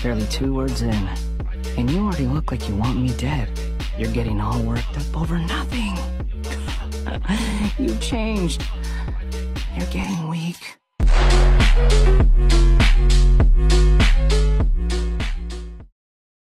barely 2 words in, and you already look like you want me dead. You're getting all worked up over nothing. You've changed. You're getting weak.